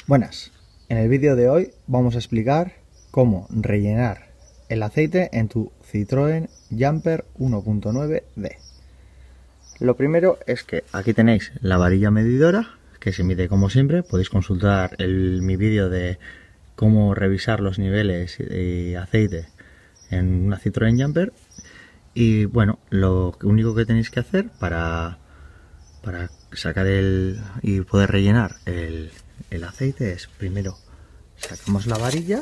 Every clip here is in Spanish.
Buenas, en el vídeo de hoy vamos a explicar cómo rellenar el aceite en tu Citroën Jumper 1.9D. Lo primero es que aquí tenéis la varilla medidora, que se mide como siempre. Podéis consultar mi vídeo de cómo revisar los niveles de aceite en una Citroën Jumper. Y bueno, lo único que tenéis que hacer para sacar y poder rellenar el aceite es, primero sacamos la varilla,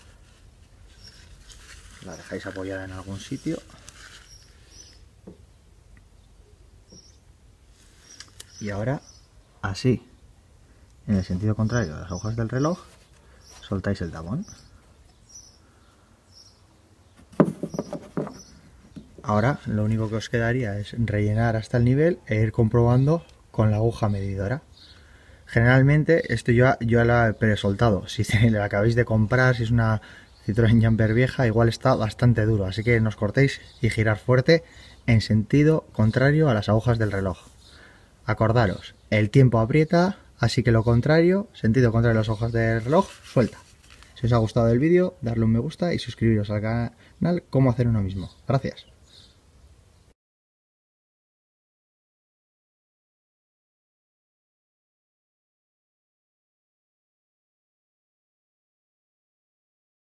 la dejáis apoyada en algún sitio y ahora así, en el sentido contrario de las agujas del reloj, soltáis el tapón. Ahora lo único que os quedaría es rellenar hasta el nivel e ir comprobando con la aguja medidora. Generalmente esto yo la he presoltado. Si la acabáis de comprar, si es una Citroën Jumper vieja, igual está bastante duro. Así que nos cortéis y girar fuerte en sentido contrario a las agujas del reloj. Acordaros, el tiempo aprieta, así que lo contrario, sentido contrario a las agujas del reloj, suelta. Si os ha gustado el vídeo, darle un me gusta y suscribiros al canal Cómo hacer uno mismo. Gracias.